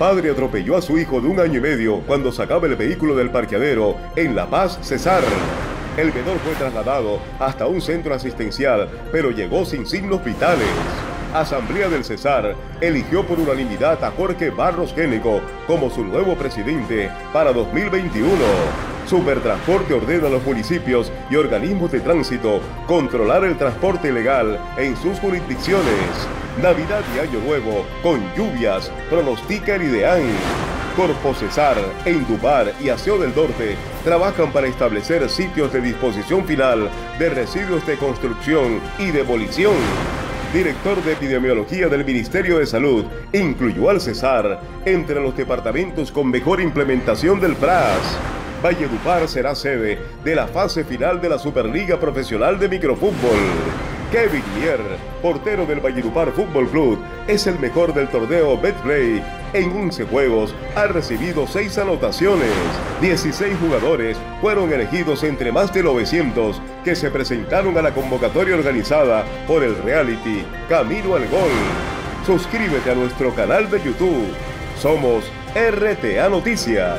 Padre atropelló a su hijo de 1 año y medio cuando sacaba el vehículo del parqueadero en La Paz, Cesar. El menor fue trasladado hasta un centro asistencial, pero llegó sin signos vitales. Asamblea del Cesar eligió por unanimidad a Jorge Barros Génico como su nuevo presidente para 2021. Supertransporte ordena a los municipios y organismos de tránsito controlar el transporte ilegal en sus jurisdicciones. Navidad y Año Nuevo con lluvias, pronostica el IDEAN. Corpo Cesar, Endumar y Aseo del Norte trabajan para establecer sitios de disposición final de residuos de construcción y demolición. Director de Epidemiología del Ministerio de Salud incluyó al Cesar entre los departamentos con mejor implementación del PRAS. Valledupar será sede de la fase final de la Superliga Profesional de Microfútbol. Kevin Mier, portero del Valledupar Fútbol Club, es el mejor del torneo Betplay. En 11 juegos ha recibido 6 anotaciones. 16 jugadores fueron elegidos entre más de 900 que se presentaron a la convocatoria organizada por el reality Camino al Gol. Suscríbete a nuestro canal de YouTube. Somos RTA Noticias.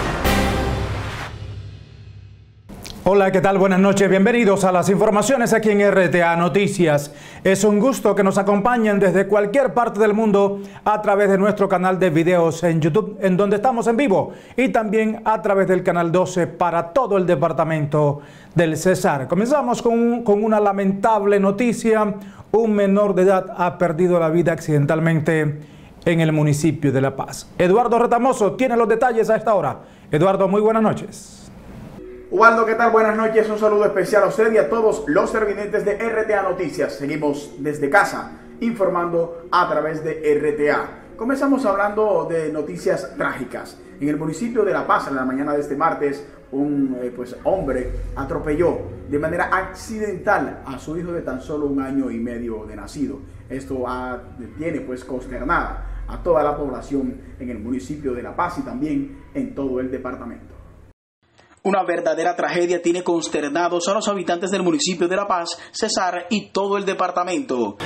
Hola, ¿qué tal? Buenas noches. Bienvenidos a las informaciones aquí en RTA Noticias. Es un gusto que nos acompañen desde cualquier parte del mundo a través de nuestro canal de videos en YouTube, en donde estamos en vivo, y también a través del canal 12 para todo el departamento del Cesar. Comenzamos con una lamentable noticia. Un menor de edad ha perdido la vida accidentalmente en el municipio de La Paz. Eduardo Retamoso tiene los detalles a esta hora. Eduardo, muy buenas noches. Ubaldo, ¿qué tal? Buenas noches, un saludo especial a usted y a todos los televidentes de RTA Noticias. Seguimos desde casa, informando a través de RTA. Comenzamos hablando de noticias trágicas. En el municipio de La Paz, en la mañana de este martes, un hombre atropelló de manera accidental a su hijo de tan solo 1 año y medio de nacido. Esto tiene consternada a toda la población en el municipio de La Paz y también en todo el departamento. Una verdadera tragedia tiene consternados a los habitantes del municipio de La Paz, Cesar y todo el departamento.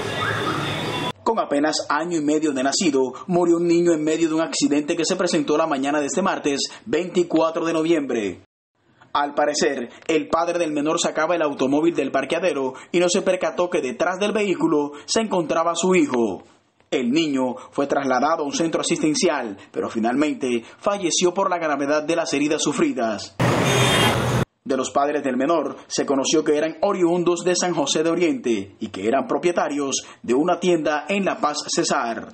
Con apenas 1 año y medio de nacido, murió un niño en medio de un accidente que se presentó la mañana de este martes, 24 de noviembre. Al parecer, el padre del menor sacaba el automóvil del parqueadero y no se percató que detrás del vehículo se encontraba su hijo. El niño fue trasladado a un centro asistencial, pero finalmente falleció por la gravedad de las heridas sufridas. De los padres del menor, se conoció que eran oriundos de San José de Oriente y que eran propietarios de una tienda en La Paz, Cesar.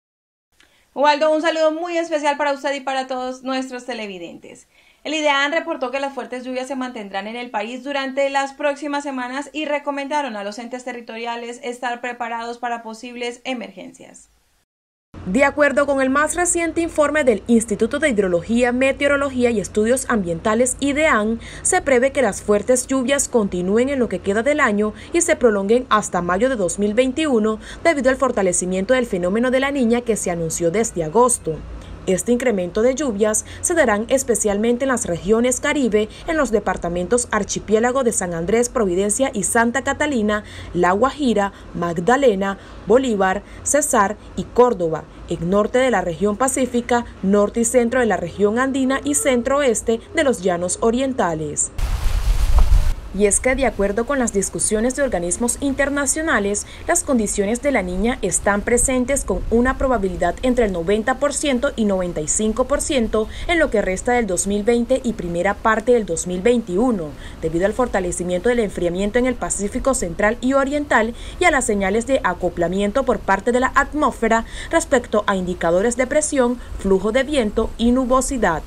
Ubaldo, un saludo muy especial para usted y para todos nuestros televidentes. El IDEAN reportó que las fuertes lluvias se mantendrán en el país durante las próximas semanas y recomendaron a los entes territoriales estar preparados para posibles emergencias. De acuerdo con el más reciente informe del Instituto de Hidrología, Meteorología y Estudios Ambientales IDEAN, se prevé que las fuertes lluvias continúen en lo que queda del año y se prolonguen hasta mayo de 2021 debido al fortalecimiento del fenómeno de la Niña que se anunció desde agosto. Este incremento de lluvias se darán especialmente en las regiones Caribe, en los departamentos Archipiélago de San Andrés, Providencia y Santa Catalina, La Guajira, Magdalena, Bolívar, Cesar y Córdoba, en norte de la región Pacífica, norte y centro de la región Andina y centro-oeste de los Llanos Orientales. Y es que, de acuerdo con las discusiones de organismos internacionales, las condiciones de la Niña están presentes con una probabilidad entre el 90% y 95% en lo que resta del 2020 y primera parte del 2021, debido al fortalecimiento del enfriamiento en el Pacífico Central y Oriental y a las señales de acoplamiento por parte de la atmósfera respecto a indicadores de presión, flujo de viento y nubosidad.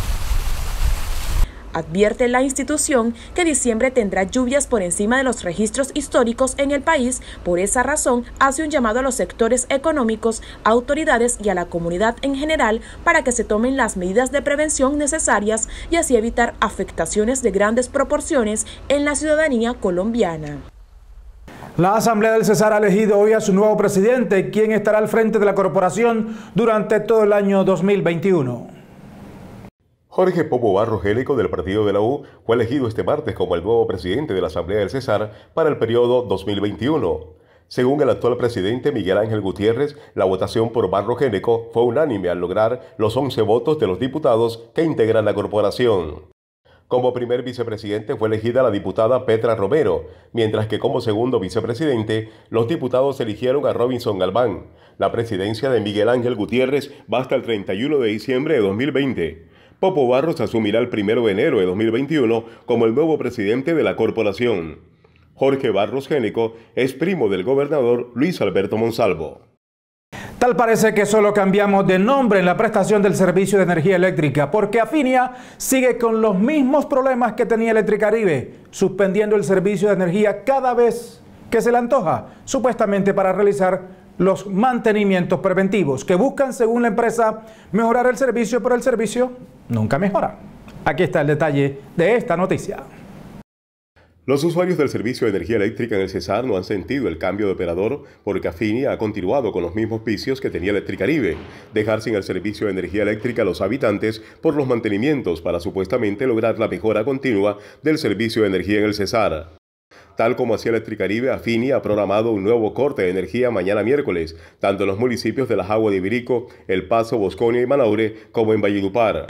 Advierte la institución que diciembre tendrá lluvias por encima de los registros históricos en el país. Por esa razón, hace un llamado a los sectores económicos, autoridades y a la comunidad en general para que se tomen las medidas de prevención necesarias y así evitar afectaciones de grandes proporciones en la ciudadanía colombiana. La Asamblea del Cesar ha elegido hoy a su nuevo presidente, quien estará al frente de la corporación durante todo el año 2021. Jorge Popo Barros Génico, del partido de la U, fue elegido este martes como el nuevo presidente de la Asamblea del Cesar para el periodo 2021. Según el actual presidente Miguel Ángel Gutiérrez, la votación por Barros Géneco fue unánime al lograr los 11 votos de los diputados que integran la corporación. Como primer vicepresidente fue elegida la diputada Petra Romero, mientras que como segundo vicepresidente, los diputados eligieron a Robinson Galván. La presidencia de Miguel Ángel Gutiérrez va hasta el 31 de diciembre de 2020. Popo Barros asumirá el 1 de enero de 2021 como el nuevo presidente de la corporación. Jorge Barros Géneco es primo del gobernador Luis Alberto Monsalvo. Tal parece que solo cambiamos de nombre en la prestación del servicio de energía eléctrica, porque Afinia sigue con los mismos problemas que tenía Electricaribe, suspendiendo el servicio de energía cada vez que se le antoja, supuestamente para realizar los mantenimientos preventivos que buscan, según la empresa, mejorar el servicio, pero el servicio nunca mejora. Aquí está el detalle de esta noticia. Los usuarios del servicio de energía eléctrica en el Cesar no han sentido el cambio de operador porque Afinia ha continuado con los mismos vicios que tenía Electricaribe, dejar sin el servicio de energía eléctrica a los habitantes por los mantenimientos para supuestamente lograr la mejora continua del servicio de energía en el Cesar. Tal como hacía Electricaribe, Afinia ha programado un nuevo corte de energía mañana miércoles, tanto en los municipios de Las Aguas de Ibirico, El Paso, Bosconia y Manaure, como en Valledupar.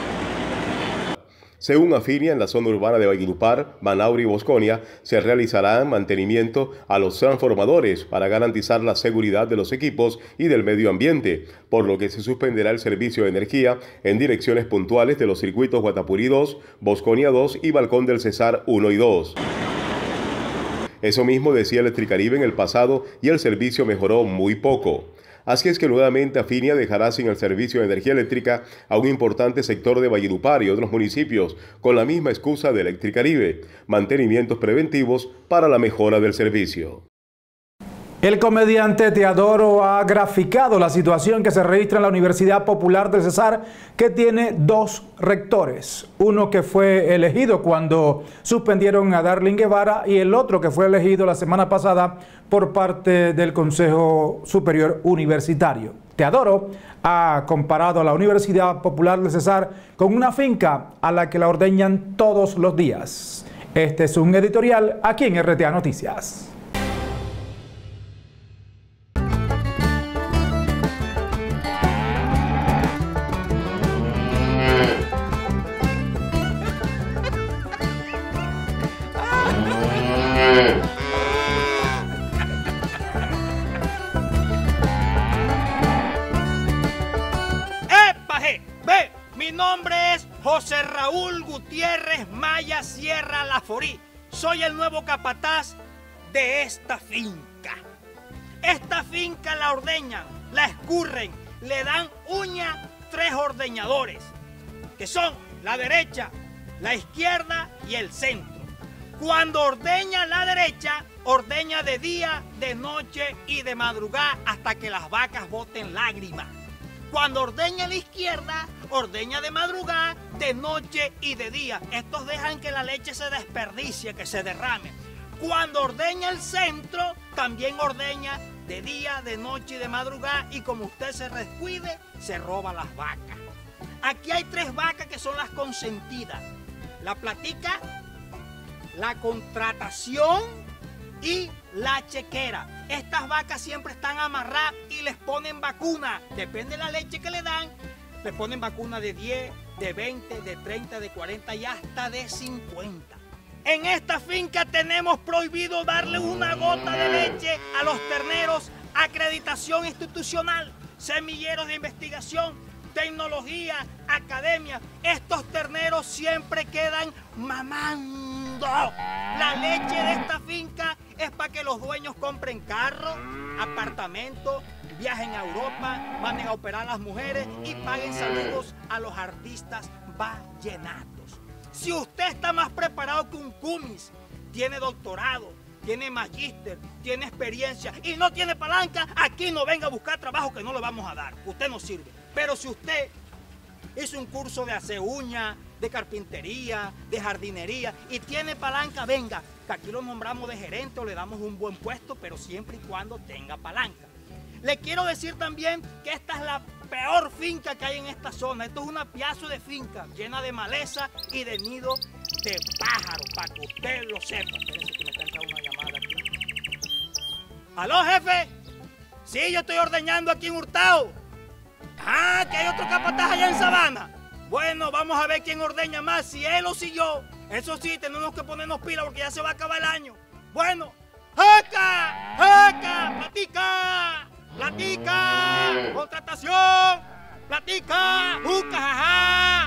Según Afinia, en la zona urbana de Valledupar, Manaure y Bosconia se realizarán mantenimiento a los transformadores para garantizar la seguridad de los equipos y del medio ambiente, por lo que se suspenderá el servicio de energía en direcciones puntuales de los circuitos Guatapurí 2, Bosconia 2 y Balcón del Cesar 1 y 2. Eso mismo decía Electricaribe en el pasado y el servicio mejoró muy poco. Así es que nuevamente Afinia dejará sin el servicio de energía eléctrica a un importante sector de Valledupar y otros municipios con la misma excusa de Electricaribe, mantenimientos preventivos para la mejora del servicio. El comediante Teodoro ha graficado la situación que se registra en la Universidad Popular del Cesar, que tiene dos rectores. Uno que fue elegido cuando suspendieron a Darling Guevara y el otro que fue elegido la semana pasada por parte del Consejo Superior Universitario. Teodoro ha comparado a la Universidad Popular del Cesar con una finca a la que la ordeñan todos los días. Este es un editorial aquí en RTA Noticias. Mi nombre es José Raúl Gutiérrez Maya Sierra Laforí. Soy el nuevo capataz de esta finca. Esta finca la ordeñan, la escurren, le dan uña 3 ordeñadores, que son la derecha, la izquierda y el centro. Cuando ordeña la derecha, ordeña de día, de noche y de madrugada hasta que las vacas boten lágrimas. Cuando ordeña la izquierda, ordeña de madrugada, de noche y de día. Estos dejan que la leche se desperdicie, que se derrame. Cuando ordeña el centro, también ordeña de día, de noche y de madrugada. Y como usted se descuide, se roba las vacas. Aquí hay 3 vacas que son las consentidas. La platica, la contratación y la chequera. Estas vacas siempre están amarradas y les ponen vacuna. Depende de la leche que le dan, les ponen vacuna de 10, de 20, de 30, de 40 y hasta de 50. En esta finca tenemos prohibido darle una gota de leche a los terneros. Acreditación institucional, semilleros de investigación, tecnología, academia. Estos terneros siempre quedan mamando. La leche de esta finca es para que los dueños compren carros, apartamentos, viajen a Europa, manden a operar a las mujeres y paguen saludos a los artistas vallenatos. Si usted está más preparado que un cumis, tiene doctorado, tiene magíster, tiene experiencia y no tiene palanca, aquí no venga a buscar trabajo que no le vamos a dar. Usted no sirve. Pero si usted hizo un curso de hacer uñas, de carpintería, de jardinería y tiene palanca, venga, que aquí lo nombramos de gerente o le damos un buen puesto, pero siempre y cuando tenga palanca. Le quiero decir también que esta es la peor finca que hay en esta zona. Esto es una pedazo de finca llena de maleza y de nido de pájaros, para que usted lo sepa. Espérense que me está entrando una llamada aquí. ¿Aló, jefe? Sí, yo estoy ordeñando aquí en Hurtado. Ah, que hay otro capataz allá en Sabana. Bueno, vamos a ver quién ordeña más, si él o si yo. Eso sí, tenemos que ponernos pilas porque ya se va a acabar el año. Bueno, ¡jaca! ¡Jaca! ¡Platica! ¡Platica! ¡Contratación! ¡Platica! ¡Juca, jaja!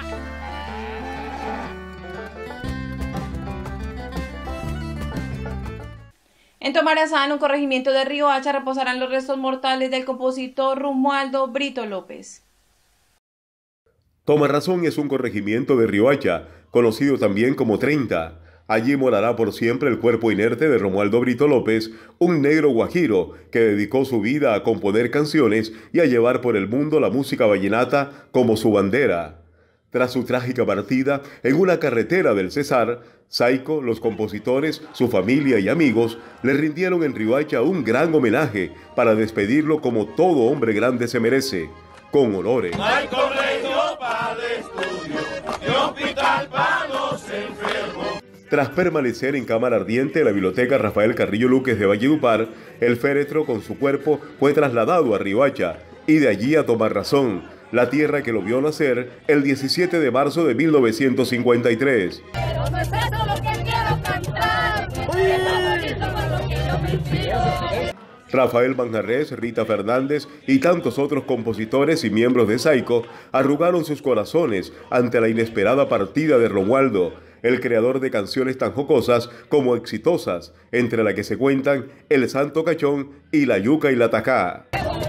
En Tomarazán, un corregimiento de Riohacha, reposarán los restos mortales del compositor Romualdo Brito López. Tomarazón es un corregimiento de Riohacha, conocido también como 30. Allí morará por siempre el cuerpo inerte de Romualdo Brito López, un negro guajiro que dedicó su vida a componer canciones y a llevar por el mundo la música vallenata como su bandera. Tras su trágica partida, en una carretera del Cesar, Saico, los compositores, su familia y amigos le rindieron en Riohacha un gran homenaje para despedirlo como todo hombre grande se merece, con honores. No hay colegio para el estudio, ni hospital para los enfermos. Tras permanecer en cámara ardiente en la biblioteca Rafael Carrillo Luques de Valledupar, el féretro con su cuerpo fue trasladado a Riohacha y de allí a Tomarazón, la tierra que lo vio nacer el 17 de marzo de 1953. Pero no es eso lo que quiero cantar, que es tan bonito por lo que yo me inspiro. Rafael Manjarrés, Rita Fernández y tantos otros compositores y miembros de Saico arrugaron sus corazones ante la inesperada partida de Romualdo, el creador de canciones tan jocosas como exitosas, entre las que se cuentan El Santo Cachón y La Yuca y la Tacá.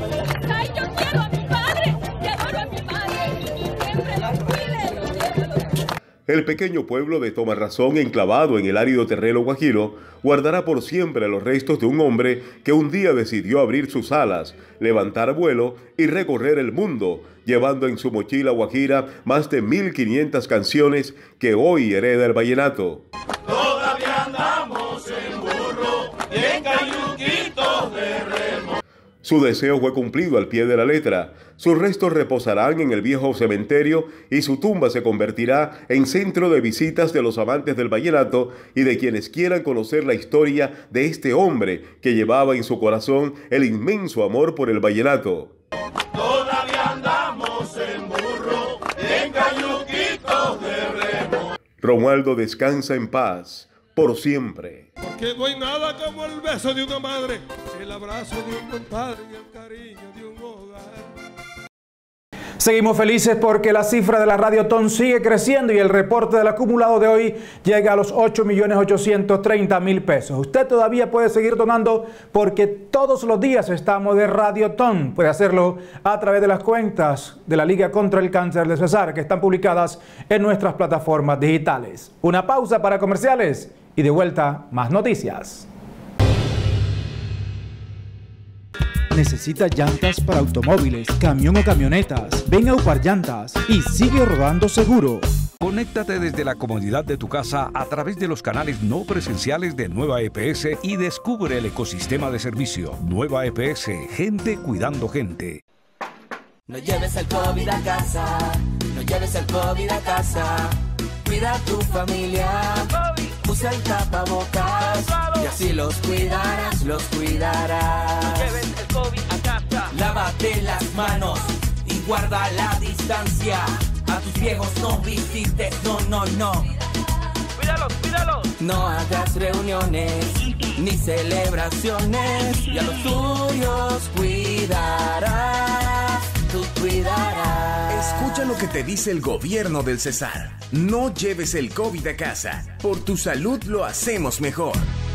El pequeño pueblo de Tomarazón, enclavado en el árido terreno guajiro, guardará por siempre los restos de un hombre que un día decidió abrir sus alas, levantar vuelo y recorrer el mundo, llevando en su mochila guajira más de 1500 canciones que hoy hereda el vallenato. Todavía andamos en burro y en cayuquitos de remo. Su deseo fue cumplido al pie de la letra. Sus restos reposarán en el viejo cementerio y su tumba se convertirá en centro de visitas de los amantes del vallenato y de quienes quieran conocer la historia de este hombre que llevaba en su corazón el inmenso amor por el vallenato. Todavía andamos en burro y en cayuquitos de remo. Romualdo descansa en paz, por siempre. Porque no hay nada como el beso de una madre, el abrazo de un compadre y el cariño de un hogar. Seguimos felices porque la cifra de la Radiotón sigue creciendo y el reporte del acumulado de hoy llega a los 8.830.000 pesos. Usted todavía puede seguir donando porque todos los días estamos de Radiotón. Puede hacerlo a través de las cuentas de la Liga contra el Cáncer de Cesar que están publicadas en nuestras plataformas digitales. Una pausa para comerciales y de vuelta más noticias. ¿Necesita llantas para automóviles, camión o camionetas? Ven a Upar Llantas y sigue rodando seguro. Conéctate desde la comodidad de tu casa a través de los canales no presenciales de Nueva EPS y descubre el ecosistema de servicio. Nueva EPS, gente cuidando gente. No lleves el COVID a casa, no lleves el COVID a casa. Cuida a tu familia, usa el tapabocas y así los cuidarás, los cuidarás. No lleves el COVID a casa. Lávate las manos y guarda la distancia. A tus viejos no visites, no. Cuídalos, cuídalos. No hagas reuniones ni celebraciones y a los tuyos cuidarás, tú cuidarás. Escucha lo que te dice el gobierno del Cesar. No lleves el COVID a casa. Por tu salud lo hacemos mejor.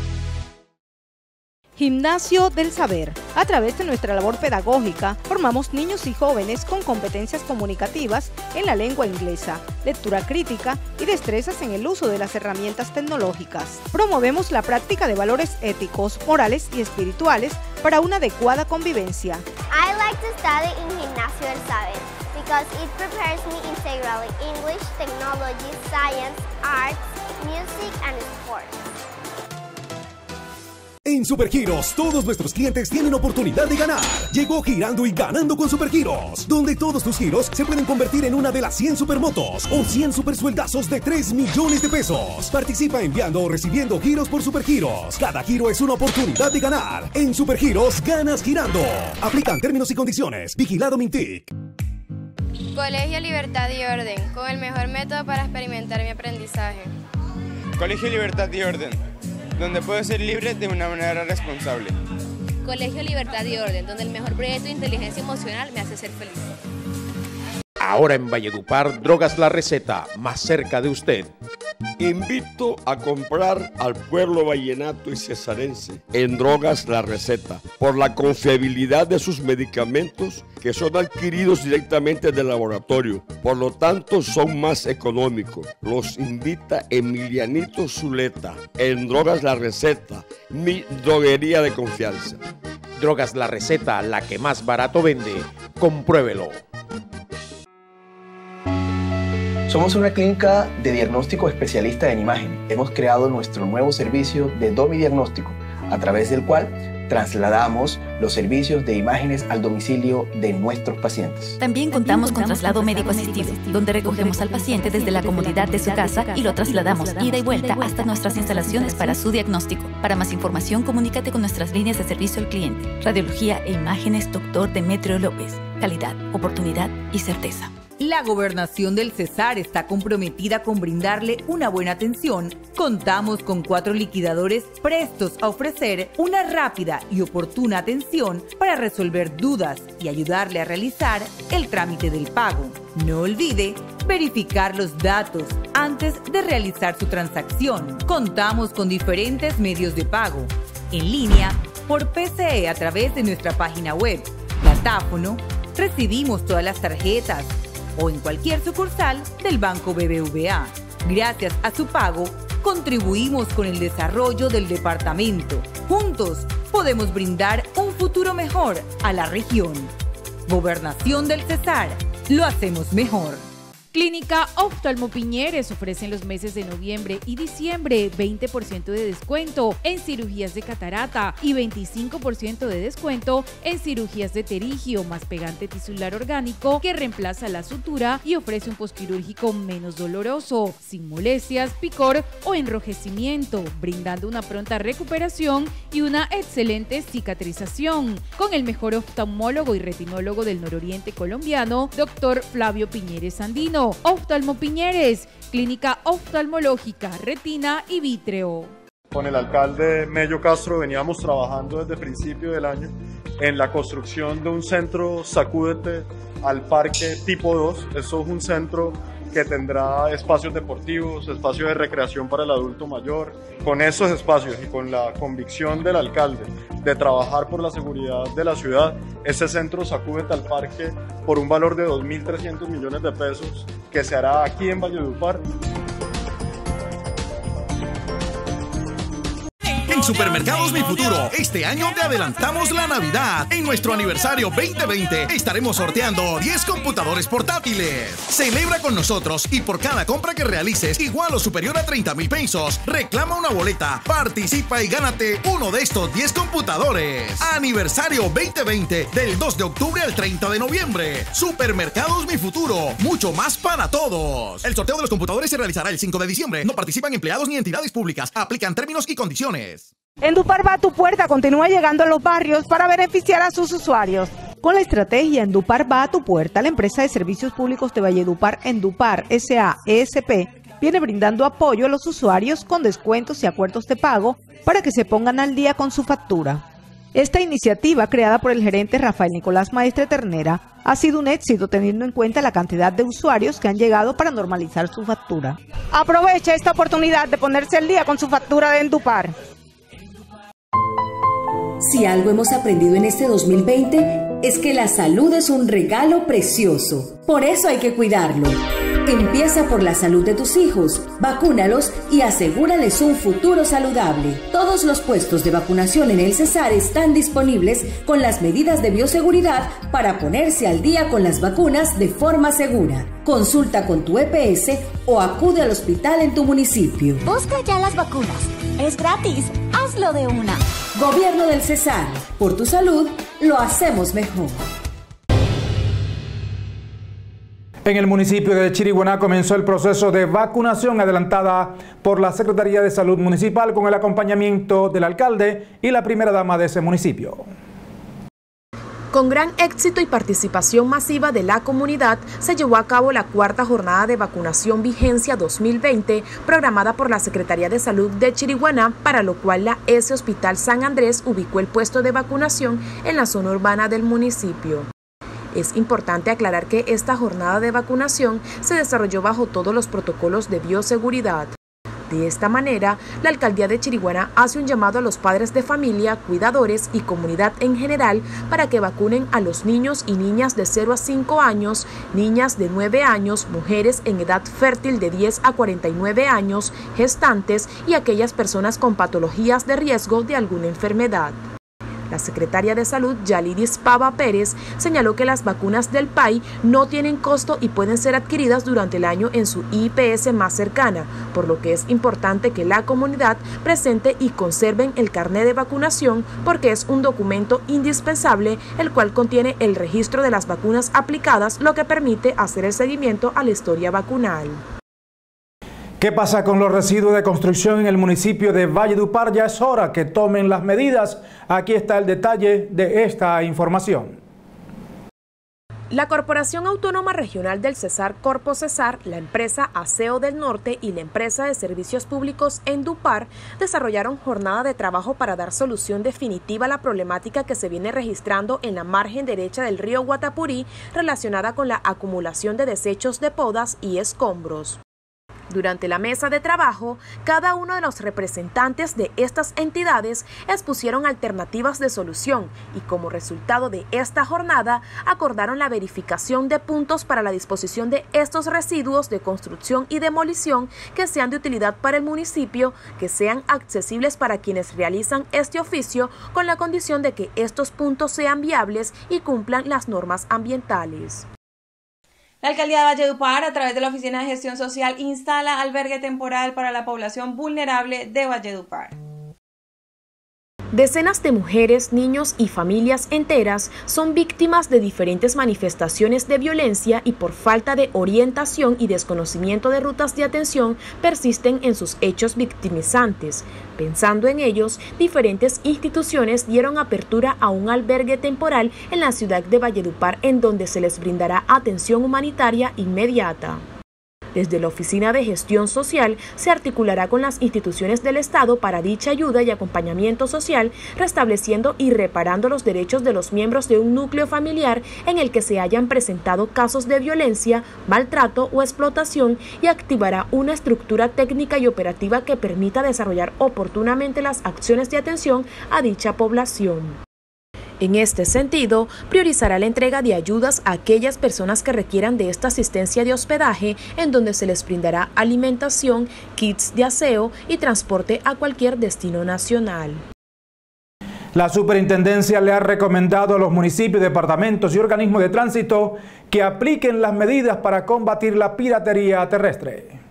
Gimnasio del Saber. A través de nuestra labor pedagógica, formamos niños y jóvenes con competencias comunicativas en la lengua inglesa, lectura crítica y destrezas en el uso de las herramientas tecnológicas. Promovemos la práctica de valores éticos, morales y espirituales para una adecuada convivencia. I like to study in Gimnasio del Saber because it prepares me integrally English, technology, science, arts, music and sports. En Supergiros, todos nuestros clientes tienen oportunidad de ganar. Llegó Girando y Ganando con Supergiros, donde todos tus giros se pueden convertir en una de las 100 supermotos o 100 supersueldazos de 3 millones de pesos. Participa enviando o recibiendo giros por Supergiros. Cada giro es una oportunidad de ganar. En Supergiros, ganas girando. Aplican términos y condiciones. Vigilado Mintic. Colegio Libertad y Orden, con el mejor método para experimentar mi aprendizaje. Colegio Libertad y Orden, donde puedo ser libre de una manera responsable. Colegio Libertad y Orden, donde el mejor proyecto de inteligencia emocional me hace ser feliz. Ahora en Valledupar, Drogas La Receta, más cerca de usted. Invito a comprar al pueblo vallenato y cesarense en Drogas La Receta por la confiabilidad de sus medicamentos que son adquiridos directamente del laboratorio, por lo tanto son más económicos. Los invita Emilianito Zuleta en Drogas La Receta, mi droguería de confianza. Drogas La Receta, la que más barato vende. Compruébelo. Somos una clínica de diagnóstico especialista en imagen. Hemos creado nuestro nuevo servicio de Domi Diagnóstico, a través del cual trasladamos los servicios de imágenes al domicilio de nuestros pacientes. También contamos con traslado médico asistido, donde recogemos al paciente desde la comodidad de su casa y lo trasladamos ida y vuelta hasta nuestras instalaciones para su diagnóstico. Para más información, comunícate con nuestras líneas de servicio al cliente. Radiología e imágenes, Dr. Demetrio López. Calidad, oportunidad y certeza. La Gobernación del Cesar está comprometida con brindarle una buena atención. Contamos con 4 liquidadores prestos a ofrecer una rápida y oportuna atención para resolver dudas y ayudarle a realizar el trámite del pago. No olvide verificar los datos antes de realizar su transacción. Contamos con diferentes medios de pago: en línea, por PCE a través de nuestra página web, datáfono, recibimos todas las tarjetas, o en cualquier sucursal del Banco BBVA. Gracias a su pago, contribuimos con el desarrollo del departamento. Juntos podemos brindar un futuro mejor a la región. Gobernación del Cesar, lo hacemos mejor. Clínica Oftalmo Piñeres ofrece en los meses de noviembre y diciembre 20% de descuento en cirugías de catarata y 25% de descuento en cirugías de pterigio más pegante tisular orgánico que reemplaza la sutura y ofrece un posquirúrgico menos doloroso, sin molestias, picor o enrojecimiento, brindando una pronta recuperación y una excelente cicatrización. Con el mejor oftalmólogo y retinólogo del nororiente colombiano, Dr. Flavio Piñeres Andino. Oftalmo Piñeres, clínica oftalmológica, retina y vítreo. Con el alcalde Mello Castro veníamos trabajando desde principio del año en la construcción de un centro Sacúdete al Parque tipo 2. Eso es un centro que tendrá espacios deportivos, espacios de recreación para el adulto mayor. Con esos espacios y con la convicción del alcalde de trabajar por la seguridad de la ciudad, ese centro Sacúdete al Parque por un valor de 2.300 millones de pesos que se hará aquí en Valledupar. En Supermercados Mi Futuro, este año te adelantamos la Navidad. En nuestro aniversario 2020 estaremos sorteando 10 computadores portátiles. Celebra con nosotros y por cada compra que realices igual o superior a 30,000 pesos, reclama una boleta, participa y gánate uno de estos 10 computadores. Aniversario 2020 del 2 de octubre al 30 de noviembre. Supermercados Mi Futuro, mucho más para todos. El sorteo de los computadores se realizará el 5 de diciembre. No participan empleados ni entidades públicas. Aplican términos y condiciones. Endupar va a tu puerta, continúa llegando a los barrios para beneficiar a sus usuarios. Con la estrategia Endupar va a tu puerta, la empresa de servicios públicos de Valledupar, Endupar S.A.E.S.P., viene brindando apoyo a los usuarios con descuentos y acuerdos de pago para que se pongan al día con su factura. Esta iniciativa, creada por el gerente Rafael Nicolás Maestre Ternera, ha sido un éxito teniendo en cuenta la cantidad de usuarios que han llegado para normalizar su factura. Aprovecha esta oportunidad de ponerse al día con su factura de Endupar. Si algo hemos aprendido en este 2020 es que la salud es un regalo precioso. Por eso hay que cuidarlo. Empieza por la salud de tus hijos, vacúnalos y asegúrales un futuro saludable. Todos los puestos de vacunación en el Cesar están disponibles con las medidas de bioseguridad para ponerse al día con las vacunas de forma segura. Consulta con tu EPS o acude al hospital en tu municipio. Busca ya las vacunas. Es gratis. Hazlo de una. Gobierno del Cesar. Por tu salud, lo hacemos mejor. En el municipio de Chiriguaná comenzó el proceso de vacunación adelantada por la Secretaría de Salud Municipal con el acompañamiento del alcalde y la primera dama de ese municipio. Con gran éxito y participación masiva de la comunidad, se llevó a cabo la cuarta jornada de vacunación Vigencia 2020, programada por la Secretaría de Salud de Chiriguaná, para lo cual la S Hospital San Andrés ubicó el puesto de vacunación en la zona urbana del municipio. Es importante aclarar que esta jornada de vacunación se desarrolló bajo todos los protocolos de bioseguridad. De esta manera, la Alcaldía de Chiriguaná hace un llamado a los padres de familia, cuidadores y comunidad en general para que vacunen a los niños y niñas de 0 a 5 años, niñas de 9 años, mujeres en edad fértil de 10 a 49 años, gestantes y aquellas personas con patologías de riesgo de alguna enfermedad. La secretaria de Salud, Yalidis Pava Pérez, señaló que las vacunas del PAI no tienen costo y pueden ser adquiridas durante el año en su IPS más cercana, por lo que es importante que la comunidad presente y conserven el carnet de vacunación porque es un documento indispensable, el cual contiene el registro de las vacunas aplicadas, lo que permite hacer el seguimiento a la historia vacunal. ¿Qué pasa con los residuos de construcción en el municipio de Valledupar? Ya es hora que tomen las medidas. Aquí está el detalle de esta información. La Corporación Autónoma Regional del Cesar, Corpo Cesar, la empresa Aseo del Norte y la empresa de servicios públicos Endupar desarrollaron jornada de trabajo para dar solución definitiva a la problemática que se viene registrando en la margen derecha del río Guatapurí relacionada con la acumulación de desechos de podas y escombros. Durante la mesa de trabajo, cada uno de los representantes de estas entidades expusieron alternativas de solución y como resultado de esta jornada acordaron la verificación de puntos para la disposición de estos residuos de construcción y demolición que sean de utilidad para el municipio, que sean accesibles para quienes realizan este oficio con la condición de que estos puntos sean viables y cumplan las normas ambientales. La Alcaldía de Valledupar, a través de la Oficina de Gestión Social, instala albergue temporal para la población vulnerable de Valledupar. Decenas de mujeres, niños y familias enteras son víctimas de diferentes manifestaciones de violencia y por falta de orientación y desconocimiento de rutas de atención persisten en sus hechos victimizantes. Pensando en ellos, diferentes instituciones dieron apertura a un albergue temporal en la ciudad de Valledupar en donde se les brindará atención humanitaria inmediata. Desde la Oficina de Gestión Social se articulará con las instituciones del Estado para dicha ayuda y acompañamiento social, restableciendo y reparando los derechos de los miembros de un núcleo familiar en el que se hayan presentado casos de violencia, maltrato o explotación y activará una estructura técnica y operativa que permita desarrollar oportunamente las acciones de atención a dicha población. En este sentido, priorizará la entrega de ayudas a aquellas personas que requieran de esta asistencia de hospedaje, en donde se les brindará alimentación, kits de aseo y transporte a cualquier destino nacional. La superintendencia le ha recomendado a los municipios, departamentos y organismos de tránsito que apliquen las medidas para combatir la piratería terrestre.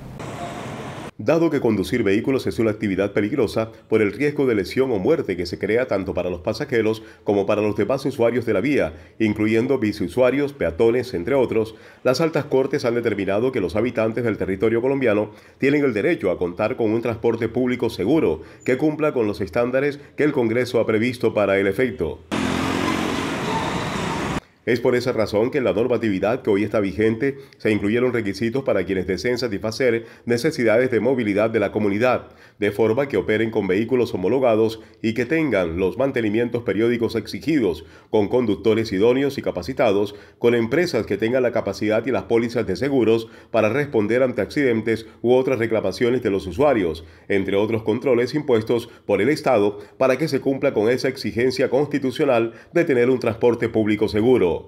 Dado que conducir vehículos es una actividad peligrosa por el riesgo de lesión o muerte que se crea tanto para los pasajeros como para los demás usuarios de la vía, incluyendo biciusuarios, peatones, entre otros, las altas cortes han determinado que los habitantes del territorio colombiano tienen el derecho a contar con un transporte público seguro que cumpla con los estándares que el Congreso ha previsto para el efecto. Es por esa razón que en la normatividad que hoy está vigente se incluyeron requisitos para quienes deseen satisfacer necesidades de movilidad de la comunidad, de forma que operen con vehículos homologados y que tengan los mantenimientos periódicos exigidos, con conductores idóneos y capacitados, con empresas que tengan la capacidad y las pólizas de seguros para responder ante accidentes u otras reclamaciones de los usuarios, entre otros controles impuestos por el Estado para que se cumpla con esa exigencia constitucional de tener un transporte público seguro.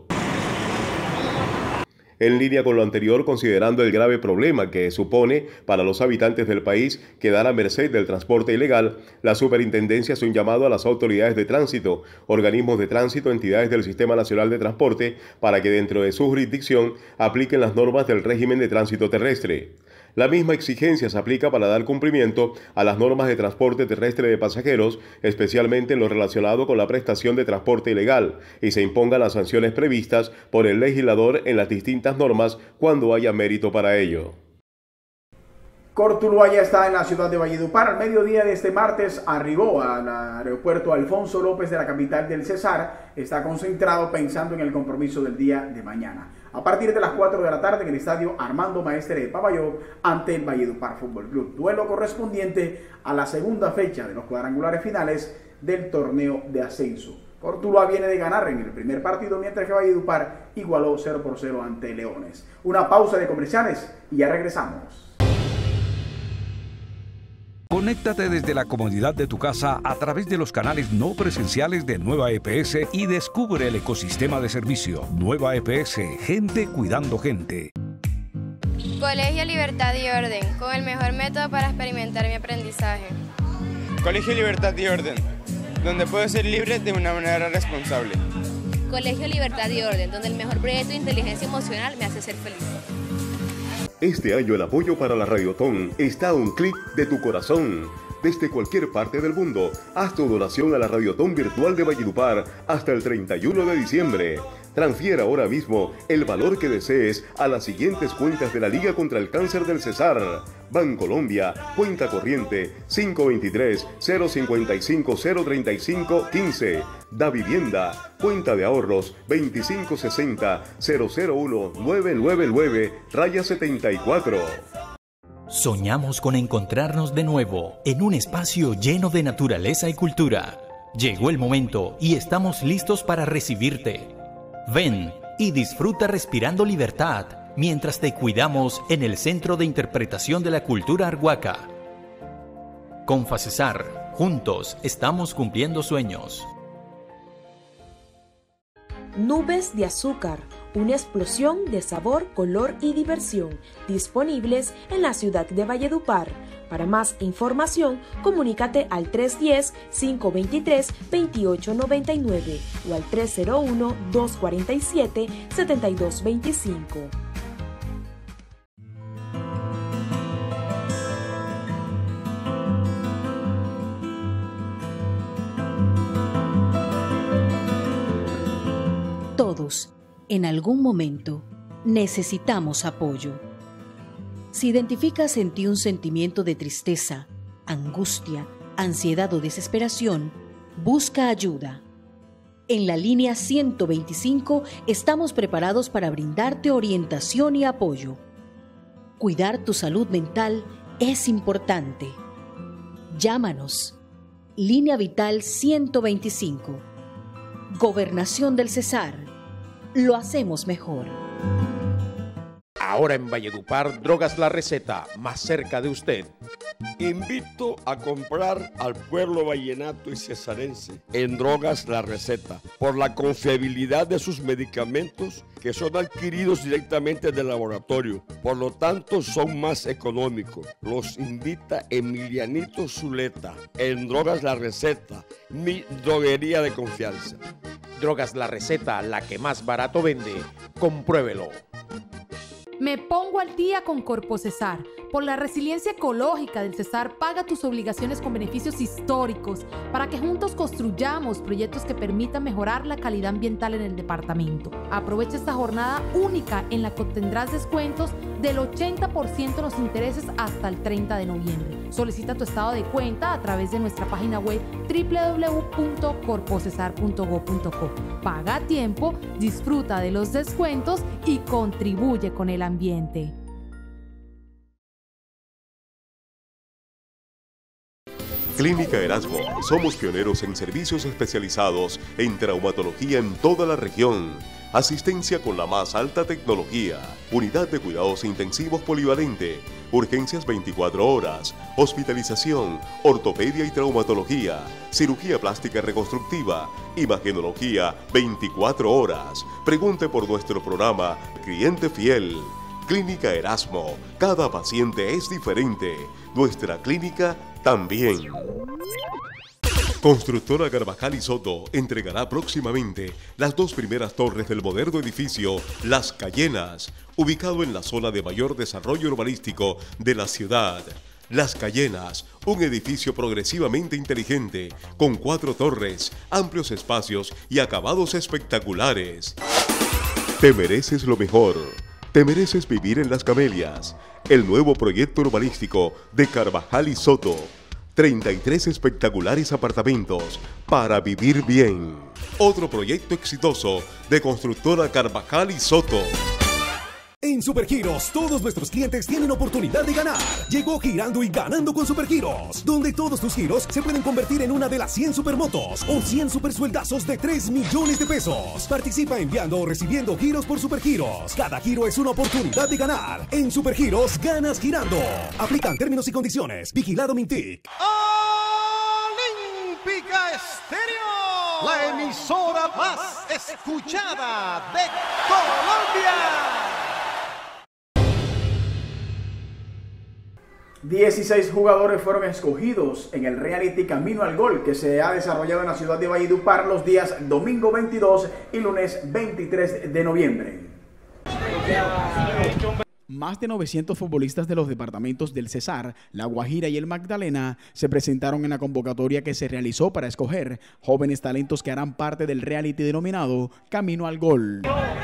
En línea con lo anterior, considerando el grave problema que supone para los habitantes del país quedar a merced del transporte ilegal, la superintendencia hace un llamado a las autoridades de tránsito, organismos de tránsito, entidades del Sistema Nacional de Transporte, para que dentro de su jurisdicción apliquen las normas del régimen de tránsito terrestre. La misma exigencia se aplica para dar cumplimiento a las normas de transporte terrestre de pasajeros, especialmente en lo relacionado con la prestación de transporte ilegal, y se impongan las sanciones previstas por el legislador en las distintas normas cuando haya mérito para ello. Cortuluá ya está en la ciudad de Valledupar. Al mediodía de este martes arribó al aeropuerto Alfonso López de la capital del Cesar. Está concentrado pensando en el compromiso del día de mañana. A partir de las 4 de la tarde en el estadio Armando Maestre de Paballó ante el Valledupar Fútbol Club. Duelo correspondiente a la segunda fecha de los cuadrangulares finales del torneo de ascenso. Cortuluá viene de ganar en el primer partido, mientras que Valledupar igualó 0-0 ante Leones. Una pausa de comerciales y ya regresamos. Conéctate desde la comodidad de tu casa a través de los canales no presenciales de Nueva EPS y descubre el ecosistema de servicio. Nueva EPS, gente cuidando gente. Colegio Libertad y Orden, con el mejor método para experimentar mi aprendizaje. Colegio Libertad y Orden, donde puedo ser libre de una manera responsable. Colegio Libertad y Orden, donde el mejor proyecto de inteligencia emocional me hace ser feliz. Este año el apoyo para la Radiotón está a un clic de tu corazón. Desde cualquier parte del mundo, haz tu donación a la Radiotón Virtual de Valledupar hasta el 31 de diciembre. Transfiera ahora mismo el valor que desees a las siguientes cuentas de la Liga contra el Cáncer del Cesar. Bancolombia, cuenta corriente 523-055-035-15. Da Vivienda, cuenta de ahorros 2560-001-999-74. Soñamos con encontrarnos de nuevo en un espacio lleno de naturaleza y cultura. Llegó el momento y estamos listos para recibirte. Ven y disfruta respirando libertad mientras te cuidamos en el Centro de Interpretación de la Cultura Arhuaca. Con FACESAR, juntos estamos cumpliendo sueños. Nubes de azúcar, una explosión de sabor, color y diversión, disponibles en la ciudad de Valledupar. Para más información, comunícate al 310-523-2899 o al 301-247-7225. Todos, en algún momento, necesitamos apoyo. Si identificas en ti un sentimiento de tristeza, angustia, ansiedad o desesperación, busca ayuda. En la línea 125 estamos preparados para brindarte orientación y apoyo. Cuidar tu salud mental es importante. Llámanos. Línea Vital 125. Gobernación del Cesar. Lo hacemos mejor. Ahora en Valledupar, Drogas La Receta, más cerca de usted. Invito a comprar al pueblo vallenato y cesarense en Drogas La Receta por la confiabilidad de sus medicamentos que son adquiridos directamente del laboratorio. Por lo tanto, son más económicos. Los invita Emilianito Zuleta en Drogas La Receta, mi droguería de confianza. Drogas La Receta, la que más barato vende. Compruébelo. Me pongo al día con Corpo Cesar. Por la resiliencia ecológica del Cesar, paga tus obligaciones con beneficios históricos para que juntos construyamos proyectos que permitan mejorar la calidad ambiental en el departamento. Aprovecha esta jornada única en la que obtendrás descuentos del 80% en los intereses hasta el 30 de noviembre. Solicita tu estado de cuenta a través de nuestra página web www.corpocesar.gov.co. Paga a tiempo, disfruta de los descuentos y contribuye con el ambiente. Clínica Erasmo. Somos pioneros en servicios especializados en traumatología en toda la región. Asistencia con la más alta tecnología. Unidad de cuidados intensivos polivalente. Urgencias 24 horas. Hospitalización. Ortopedia y traumatología. Cirugía plástica reconstructiva. Imagenología 24 horas. Pregunte por nuestro programa Cliente Fiel. Clínica Erasmo. Cada paciente es diferente. Nuestra clínica también. Constructora Carvajal y Soto entregará próximamente las 2 primeras torres del moderno edificio Las Cayenas, ubicado en la zona de mayor desarrollo urbanístico de la ciudad. Las Cayenas, un edificio progresivamente inteligente, con 4 torres, amplios espacios y acabados espectaculares. Te mereces lo mejor. Te mereces vivir en Las Camelias, el nuevo proyecto urbanístico de Carvajal y Soto. 33 espectaculares apartamentos para vivir bien. Otro proyecto exitoso de Constructora Carvajal y Soto. En Supergiros, todos nuestros clientes tienen oportunidad de ganar. Llegó Girando y Ganando con Supergiros, donde todos tus giros se pueden convertir en una de las 100 supermotos o 100 supersueldazos de 3 millones de pesos. Participa enviando o recibiendo giros por Supergiros. Cada giro es una oportunidad de ganar. En Supergiros, ganas girando. Aplican términos y condiciones. Vigilado Mintic. Olímpica Estéreo, la emisora más escuchada de Colombia. 16 jugadores fueron escogidos en el reality Camino al Gol que se ha desarrollado en la ciudad de Valledupar los días domingo 22 y lunes 23 de noviembre. Más de 900 futbolistas de los departamentos del Cesar, La Guajira y el Magdalena se presentaron en la convocatoria que se realizó para escoger jóvenes talentos que harán parte del reality denominado Camino al Gol.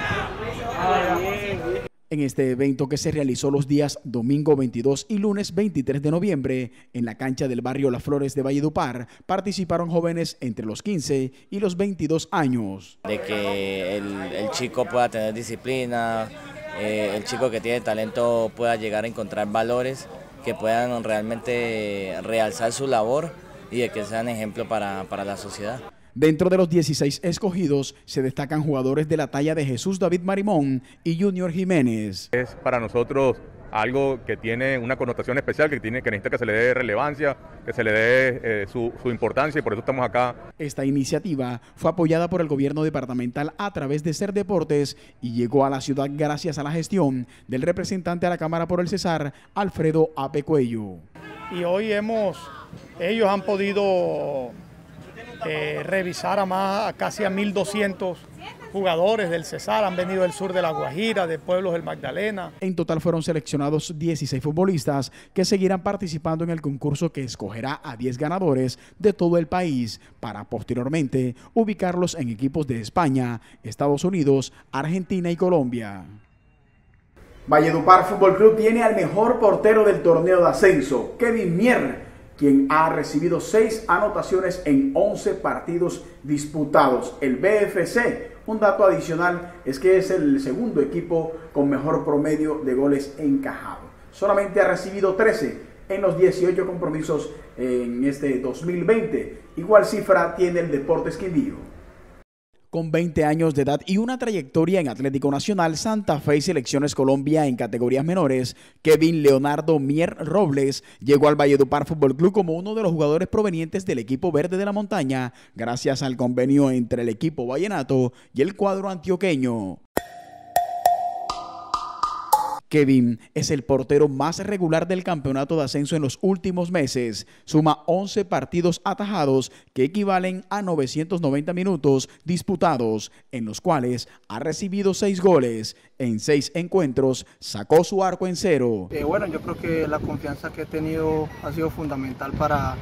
En este evento que se realizó los días domingo 22 y lunes 23 de noviembre en la cancha del barrio Las Flores de Valledupar, participaron jóvenes entre los 15 y los 22 años. De que el chico pueda tener disciplina, el chico que tiene talento pueda llegar a encontrar valores que puedan realmente realzar su labor y de que sean ejemplo para la sociedad. Dentro de los 16 escogidos se destacan jugadores de la talla de Jesús David Marimón y Junior Jiménez. Es para nosotros algo que tiene una connotación especial, que necesita que se le dé relevancia, que se le dé su importancia y por eso estamos acá. Esta iniciativa fue apoyada por el gobierno departamental a través de Ser Deportes y llegó a la ciudad gracias a la gestión del representante a la Cámara por el Cesar, Alfredo Ape Cuello. Y hoy ellos han podido revisar a casi a 1.200 jugadores del Cesar, han venido del sur de La Guajira, de pueblos del Magdalena. En total fueron seleccionados 16 futbolistas que seguirán participando en el concurso que escogerá a 10 ganadores de todo el país para posteriormente ubicarlos en equipos de España, Estados Unidos, Argentina y Colombia. Valledupar Fútbol Club tiene al mejor portero del torneo de ascenso, Kevin Mier, quien ha recibido 6 anotaciones en 11 partidos disputados. El BFC, un dato adicional, es que es el segundo equipo con mejor promedio de goles encajados. Solamente ha recibido 13 en los 18 compromisos en este 2020. Igual cifra tiene el Deportes Quindío. Con 20 años de edad y una trayectoria en Atlético Nacional, Santa Fe y Selecciones Colombia en categorías menores, Kevin Leonardo Mier Robles llegó al Valledupar Fútbol Club como uno de los jugadores provenientes del equipo verde de la montaña, gracias al convenio entre el equipo vallenato y el cuadro antioqueño. Kevin es el portero más regular del campeonato de ascenso en los últimos meses. Suma 11 partidos atajados que equivalen a 990 minutos disputados, en los cuales ha recibido 6 goles. En 6 encuentros sacó su arco en 0. Bueno, yo creo que la confianza que he tenido ha sido fundamental para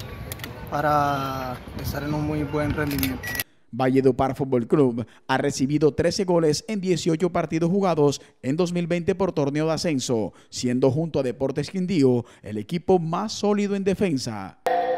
estar en un muy buen rendimiento. Valledupar Fútbol Club ha recibido 13 goles en 18 partidos jugados en 2020 por torneo de ascenso, siendo junto a Deportes Quindío el equipo más sólido en defensa.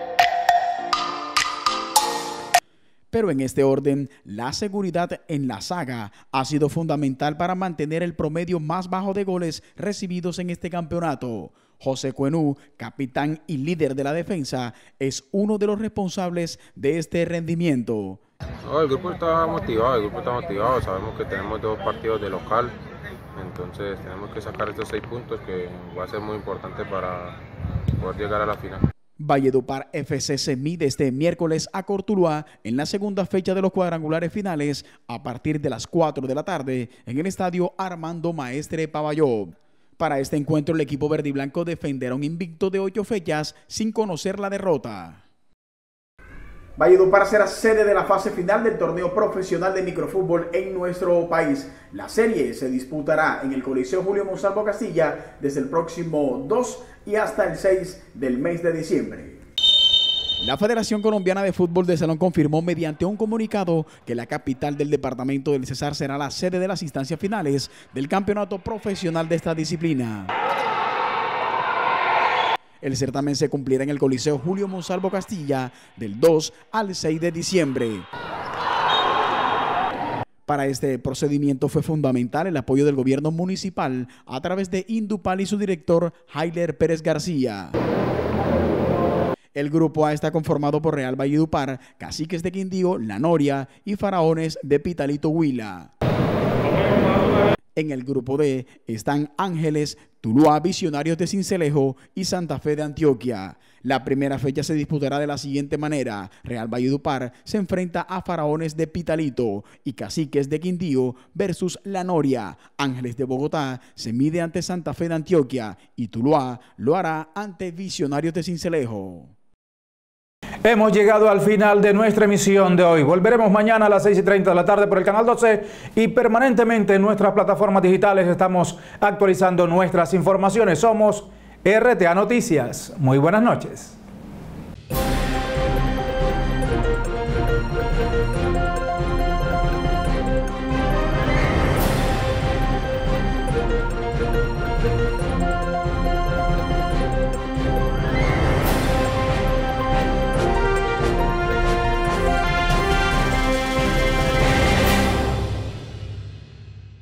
Pero en este orden, la seguridad en la saga ha sido fundamental para mantener el promedio más bajo de goles recibidos en este campeonato. José Cuenú, capitán y líder de la defensa, es uno de los responsables de este rendimiento. El grupo está motivado, sabemos que tenemos 2 partidos de local, entonces tenemos que sacar estos 6 puntos que va a ser muy importante para poder llegar a la final. Valledupar FC se mide este miércoles a Cortuluá en la segunda fecha de los cuadrangulares finales a partir de las 4 de la tarde en el estadio Armando Maestre Pavalló. Para este encuentro el equipo verde y blanco defenderá un invicto de 8 fechas sin conocer la derrota. Valledupar será sede de la fase final del torneo profesional de microfútbol en nuestro país. La serie se disputará en el Coliseo Julio Monsalvo Castilla desde el próximo 2 y hasta el 6 del mes de diciembre. La Federación Colombiana de Fútbol de Salón confirmó mediante un comunicado que la capital del departamento del Cesar será la sede de las instancias finales del campeonato profesional de esta disciplina. El certamen se cumplirá en el Coliseo Julio Monsalvo Castilla del 2 al 6 de diciembre. Para este procedimiento fue fundamental el apoyo del gobierno municipal a través de Indupal y su director Jailer Pérez García. El grupo A está conformado por Real Valledupar, Caciques de Quindío, La Noria y Faraones de Pitalito Huila. En el grupo D están Ángeles, Tuluá, Visionarios de Sincelejo y Santa Fe de Antioquia. La primera fecha se disputará de la siguiente manera. Real Valledupar se enfrenta a Faraones de Pitalito y Caciques de Quindío versus La Noria. Ángeles de Bogotá se mide ante Santa Fe de Antioquia y Tuluá lo hará ante Visionarios de Sincelejo. Hemos llegado al final de nuestra emisión de hoy. Volveremos mañana a las 6:30 de la tarde por el canal 12 y permanentemente en nuestras plataformas digitales estamos actualizando nuestras informaciones. Somos RTA Noticias. Muy buenas noches.